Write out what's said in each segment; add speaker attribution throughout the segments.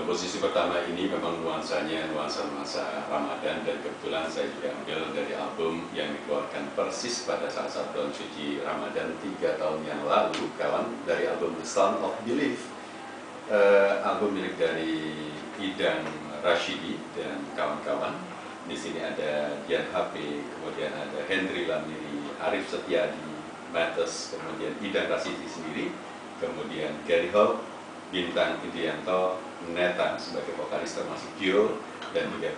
Speaker 1: komposisi pertama ini memang nuansanya nuansa Ramadan, dan kebetulan saya juga ambil dari album yang dikeluarkan persis pada saat bulan suci Ramadan 3 tahun yang lalu, kawan, dari album The Sound of Belief, album milik dari Idang Rashidi dan kawan-kawan. Di sini ada Dian HP, kemudian ada Hendri Lamiri, Arif Setiadi, Mattes, kemudian Idang Rashidi sendiri, kemudian Gary Hope, Bintang Indianto, Neta sebagai vokalis termasuk Gio, dan juga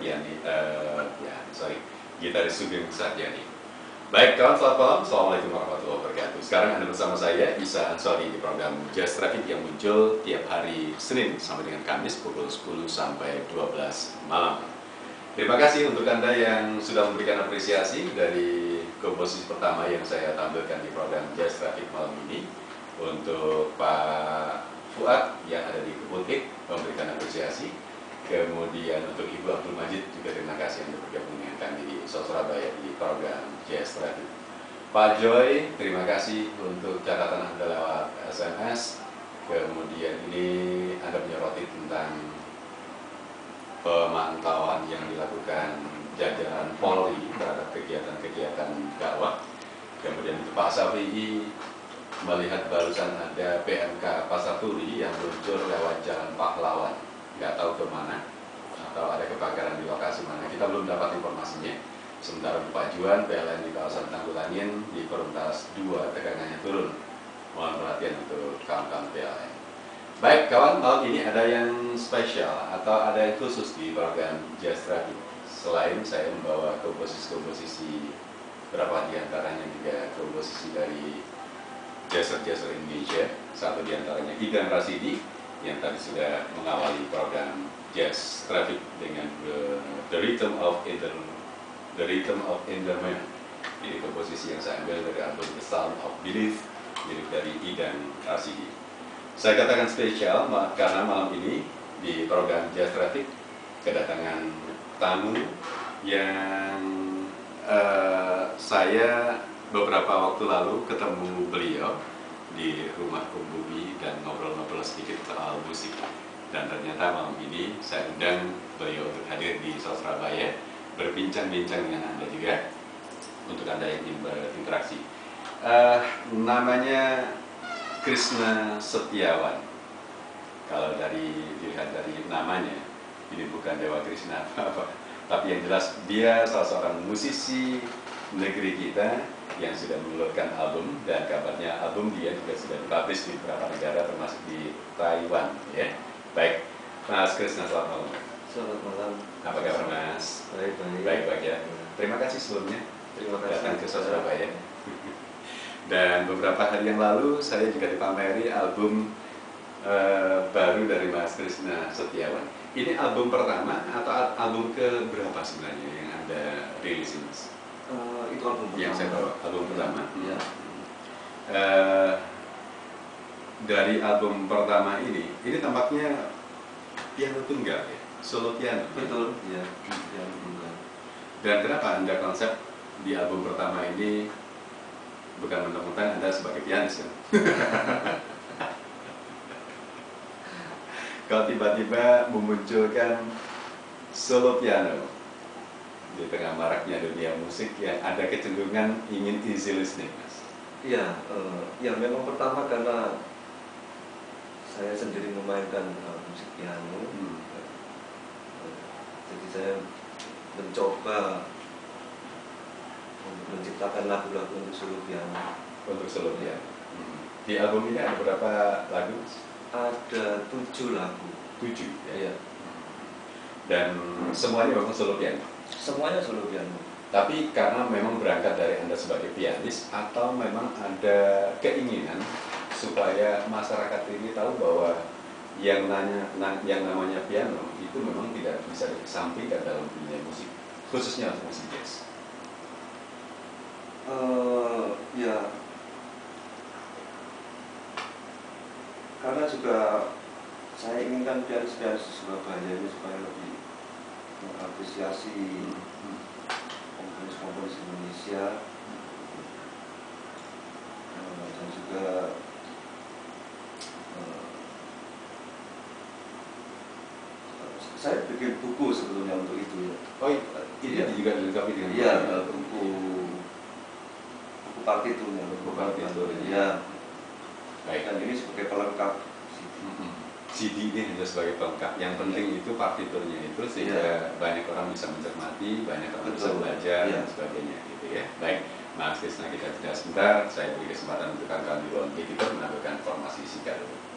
Speaker 1: gitaris Sugeng Sarjani. Baik kawan, selamat malam. Assalamualaikum warahmatullahi wabarakatuh. Sekarang Anda bersama saya, Isa Ansori, di program Jazz Traffic yang muncul tiap hari Senin sampai dengan Kamis pukul 10 sampai 12 malam. Terima kasih untuk Anda yang sudah memberikan apresiasi dari komposisi pertama yang saya tampilkan di program Jazz Traffic malam ini. Untuk Pak Fuad yang ada di Keputik memberikan apresiasi. Kemudian untuk Ibu Abdul Majid juga terima kasih untuk bergabung dengan kami di Surabaya di program Jazz Traffic. Pak Joy, terima kasih untuk catatan Anda lewat SMS. Kemudian ini Anda menyoroti tentang pemantauan yang dilakukan jajaran Polri terhadap kegiatan-kegiatan dakwah. Kemudian untuk Pak Safi'i, melihat barusan ada PMK Pasar Turi yang muncul lewat Jalan Pahlawan, nggak tahu kemana, atau ada kebakaran di lokasi mana, kita belum dapat informasinya. Sementara Pak Juan, PLN di kawasan Tanggulangin di Perumtas 2 tegangannya turun. Mohon perhatian untuk kawan-kawan PLN. Baik kawan, malam ini ada yang spesial atau ada yang khusus di program Jazz Traffic. Selain saya membawa komposisi-komposisi, berapa diantaranya juga komposisi dari jazzer Indonesia, satu diantaranya Idang Rashidi yang tadi sudah mengawali program Jazz Traffic dengan The Rhythm of Enderman. Ini komposisi yang saya ambil dari album The Sound of Belief milik dari Idang Rashidi. Saya katakan spesial karena malam ini di program Jazz Traffic kedatangan tamu yang saya beberapa waktu lalu ketemu beliau di rumah Kumbubi dan ngobrol-ngobrol sedikit soal musik. Dan ternyata malam ini saya undang beliau untuk hadir di Surabaya, berbincang-bincang dengan Anda juga, untuk Anda yang ingin berinteraksi. Namanya Krishna Setiawan. Kalau dilihat dari namanya, ini bukan Dewa Krishna apa-apa, tapi yang jelas dia salah seorang musisi negeri kita yang sudah mengeluarkan album, dan kabarnya album dia juga sudah dipublish di beberapa negara termasuk di Taiwan, ya. Baik, Mas Krishna, selamat malam.
Speaker 2: Selamat malam.
Speaker 1: Apa kabar Mas? Baik ya. Terima kasih sebelumnya datang ke Surabaya. Dan beberapa hari yang lalu saya juga dipameri album baru dari Mas Krishna Setiawan. Ini album pertama atau album ke berapa sebenarnya yang Anda rilis, Mas?
Speaker 2: Itu album pertama.
Speaker 1: Yang saya bawa, album pertama.
Speaker 2: Ya.
Speaker 1: Dari album pertama ini tampaknya piano tunggal ya, solo piano.
Speaker 2: Betul, ya. Piano tunggal.
Speaker 1: Dan kenapa Anda konsep di album pertama ini bukan mentang-mentang Anda sebagai pianis kan? Kalau tiba-tiba memunculkan solo piano di tengah maraknya dunia musik yang ada kecenderungan ingin easy listening, Mas.
Speaker 2: Iya, ya memang pertama karena saya sendiri memainkan musik piano. Jadi saya mencoba untuk menciptakan lagu-lagu untuk solo piano.
Speaker 1: Untuk solo piano. Di album ini ada berapa lagu?
Speaker 2: Ada 7 lagu.
Speaker 1: 7 ya.
Speaker 2: Iya.
Speaker 1: Dan semuanya memang solo piano.
Speaker 2: Semuanya solo piano.
Speaker 1: Tapi karena memang berangkat dari Anda sebagai pianis, atau memang ada keinginan supaya masyarakat ini tahu bahwa yang namanya piano itu memang tidak bisa dikesampingkan dalam dunia musik, khususnya untuk musik jazz.
Speaker 2: Ya, karena juga saya inginkan pianis-pianis di Surabaya ini supaya lebih mengapresiasi komponis-komponis Indonesia, dan juga saya bikin buku sebetulnya untuk itu ya.
Speaker 1: Oh, ini juga dilengkapi dengan
Speaker 2: Iya, buku partiturnya.
Speaker 1: Buku partiturnya.
Speaker 2: Ya.
Speaker 1: Baik.
Speaker 2: Dan ini sebagai pelengkap.
Speaker 1: CD ini hanya sebagai pelengkap. Yang penting itu partiturnya itu sehingga banyak orang bisa mencermati, banyak orang bisa belajar dan sebagainya gitu ya. Baik, Mas Krisna, kita tidak sebentar. Saya beri kesempatan untuk kawan-kawan di ruang editor menampilkan informasi singkat dulu.